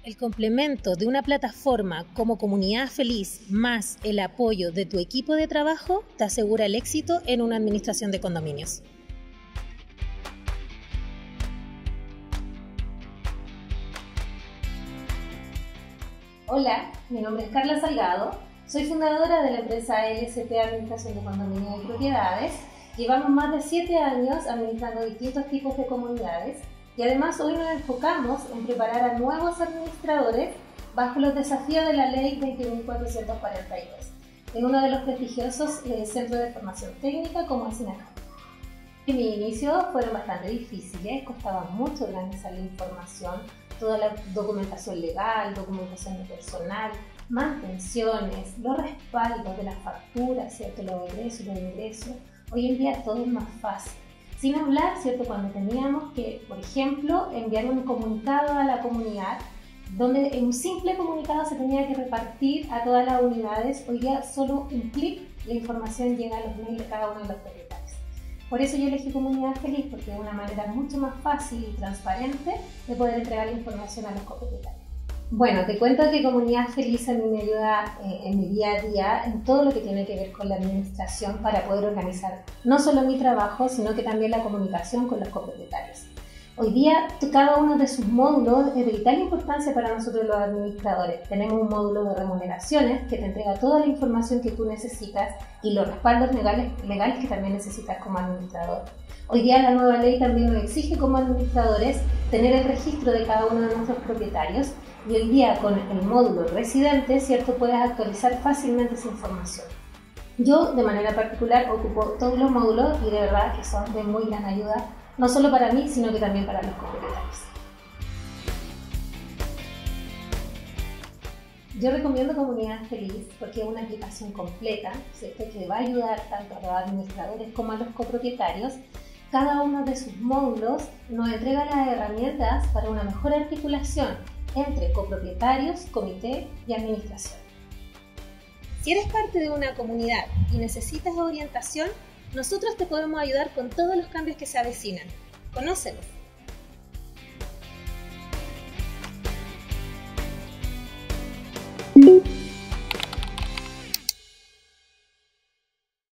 El complemento de una plataforma como Comunidad Feliz más el apoyo de tu equipo de trabajo te asegura el éxito en una administración de condominios. Hola, mi nombre es Carla Salgado, soy fundadora de la empresa LST Administración de Condominios y Propiedades. Llevamos más de 7 años administrando distintos tipos de comunidades y además hoy nos enfocamos en preparar a nuevos administradores bajo los desafíos de la Ley 20.442 en uno de los prestigiosos centros de formación técnica como es INACAP. Mis inicios fueron bastante difíciles, costaba mucho organizar la información, toda la documentación legal, documentación de personal, mantenciones, los respaldos de las facturas, ¿cierto? Los egresos, los ingresos. Hoy en día todo es más fácil. Sin hablar, ¿cierto? Cuando teníamos que, por ejemplo, enviar un comunicado a la comunidad, donde en un simple comunicado se tenía que repartir a todas las unidades, hoy día solo un clic la información llega a los mails de cada uno de los propietarios. Por eso yo elegí Comunidad Feliz, porque es una manera mucho más fácil y transparente de poder entregar la información a los copropietarios. Bueno, te cuento que Comunidad Feliz a mí me ayuda en mi día a día en todo lo que tiene que ver con la administración para poder organizar no solo mi trabajo, sino que también la comunicación con los copropietarios. Hoy día cada uno de sus módulos es de vital importancia para nosotros los administradores. Tenemos un módulo de remuneraciones que te entrega toda la información que tú necesitas y los respaldos legales que también necesitas como administrador. Hoy día la nueva ley también nos exige como administradores tener el registro de cada uno de nuestros propietarios y hoy día con el módulo residente, ¿cierto? Puedes actualizar fácilmente esa información. Yo de manera particular ocupo todos los módulos y de verdad que son de muy gran ayuda, no solo para mí, sino que también para los copropietarios. Yo recomiendo Comunidad Feliz porque es una aplicación completa, ¿cierto? Que va a ayudar tanto a los administradores como a los copropietarios. Cada uno de sus módulos nos entrega las herramientas para una mejor articulación entre copropietarios, comité y administración. Si eres parte de una comunidad y necesitas orientación, nosotros te podemos ayudar con todos los cambios que se avecinan. Conócelos.